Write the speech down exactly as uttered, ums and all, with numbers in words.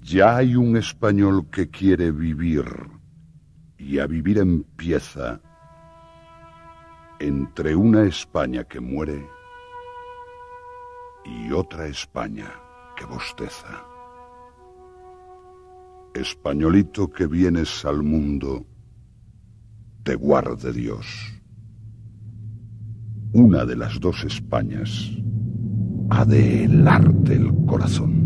Ya hay un español que quiere vivir, y a vivir empieza entre una España que muere y otra España que bosteza. Españolito que vienes al mundo, te guarde Dios. Una de las dos Españas ha de helarte el corazón.